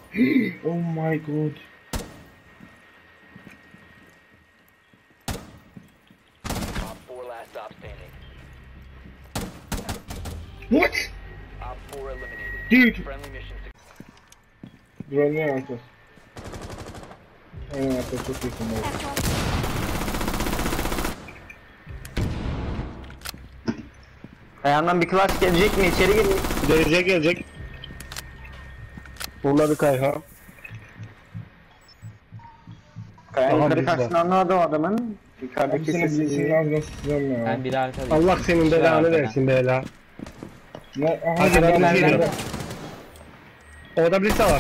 Oh my god. Op 4 last stop standing. What? Op 4 eliminated. Dude. Friendly mission Drone'u alacağız. Aynen arkadaşlar çok iyi oldu. Ayağından bir clutch gelecek mi? İçeri gelin. Gelecek. Vurladı Kayhan. Kaya Tamam, yukarı biz var. karşısında anladı o adamın. Abi Yukarıdaki senin sesini sesi. ağzına sıçacağım ya. Ben biri arkada. Allah senin belanı versin bela. Ne? Aha Arkadan ben geliyor. nerede? Orada birisi var.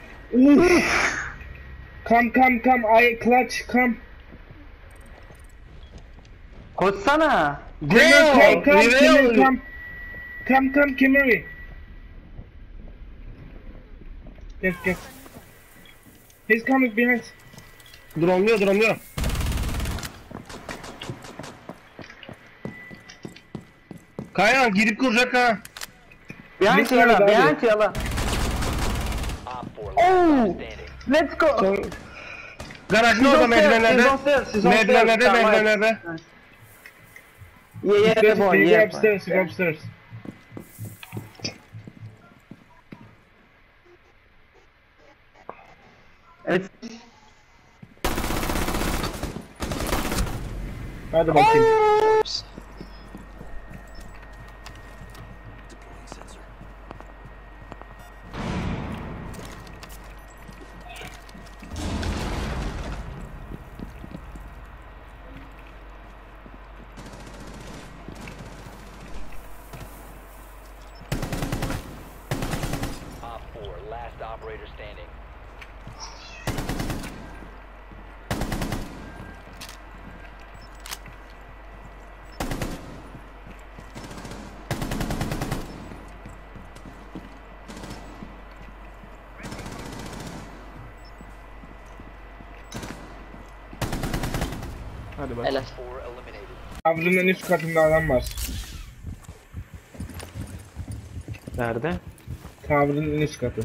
Come, I clutch, come. Koşsana. Come, Reveal. come, Kimmery. Get. He's coming behind. Drone'luyor. Kayhan girip kuracak ha. Behind Bir yala, tane daha behind yala. Op 4 last Oh! stop standing. Let's go. Son... Garajın orada merdivenlerde. Merdivenlerde. Yeah, boy, Go yeah. upstairs, go upstairs. Evet. Hadi bakayım. Op 4 last operator standing. Hadi bak. Helal. 4 eliminated. Avcının en üst katında adam var. Nerede? Tavrının en üst katı.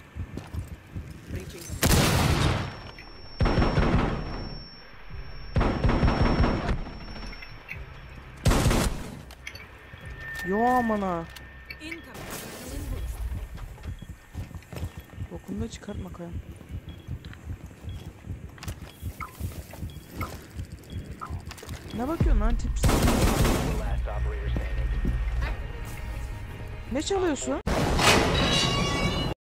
Yo amına. Bokunu da çıkartma Kaya. Ne bakıyorsun lan tips? Last operator standing. Ne çalıyorsun?